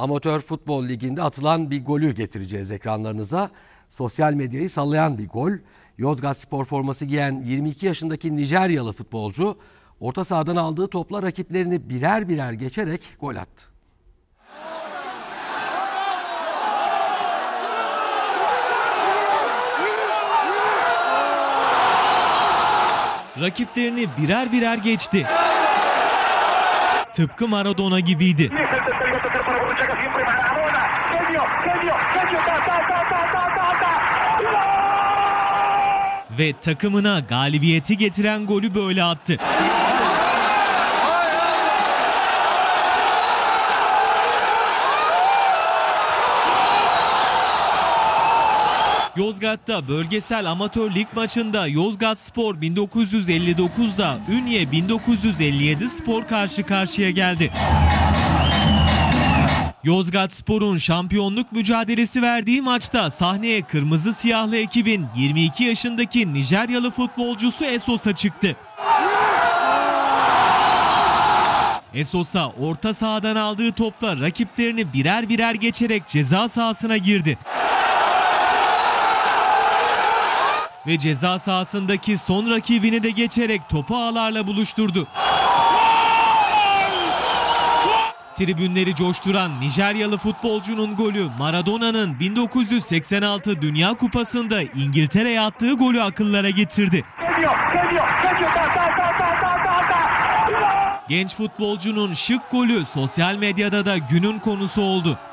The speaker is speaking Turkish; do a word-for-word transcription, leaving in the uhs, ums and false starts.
Amatör Futbol Ligi'nde atılan bir golü getireceğiz ekranlarınıza. Sosyal medyayı sallayan bir gol. Yozgatspor forması giyen yirmi iki yaşındaki Nijeryalı futbolcu orta sahadan aldığı topla rakiplerini birer birer geçerek gol attı. Rakiplerini birer birer geçti. Tıpkı Maradona gibiydi. Ve takımına galibiyeti getiren golü böyle attı. Yozgat'ta bölgesel amatör lig maçında Yozgatspor bin dokuz yüz elli dokuz'da Ünye bin dokuz yüz elli yedi Spor karşı karşıya geldi. Yozgatspor'un şampiyonluk mücadelesi verdiği maçta sahneye kırmızı siyahlı ekibin yirmi iki yaşındaki Nijeryalı futbolcusu Esosa çıktı. Esosa orta sahadan aldığı topla rakiplerini birer birer geçerek ceza sahasına girdi. Ve ceza sahasındaki son rakibini de geçerek topu ağlarla buluşturdu. Tribünleri coşturan Nijeryalı futbolcunun golü Maradona'nın bin dokuz yüz seksen altı Dünya Kupası'nda İngiltere'ye attığı golü akıllara getirdi. Genç futbolcunun şık golü sosyal medyada da günün konusu oldu.